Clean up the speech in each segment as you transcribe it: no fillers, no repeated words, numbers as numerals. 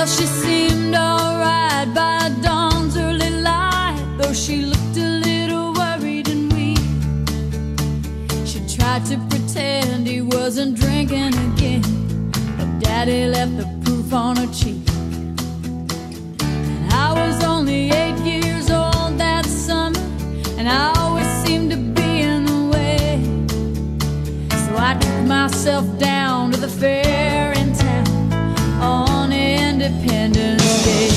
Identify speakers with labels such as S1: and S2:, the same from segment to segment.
S1: Well, she seemed alright by dawn's early light, though she looked a little worried and weak. She tried to pretend he wasn't drinking again, but Daddy left the proof on her cheek. And I was only 8 years old that summer, and I always seemed to be in the way. So I took myself down to the fair in town on Independence Day.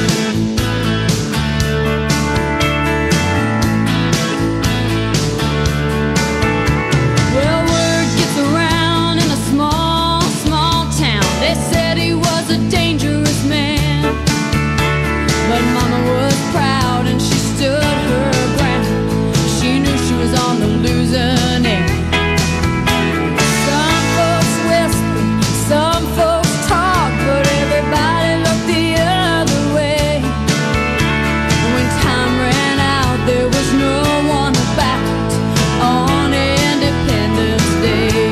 S1: Well, word gets around in a small, small town. They said he was a dangerous man, but Mama was proud and she stood her ground. She knew she was on the losing end. Some folks whisper, some folks talk, but everybody looked the other way. And when time ran out, there was no one about on Independence Day.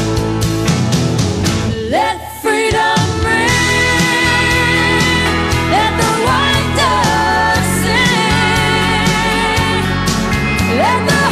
S1: Let freedom ring, let the white dove sing, let the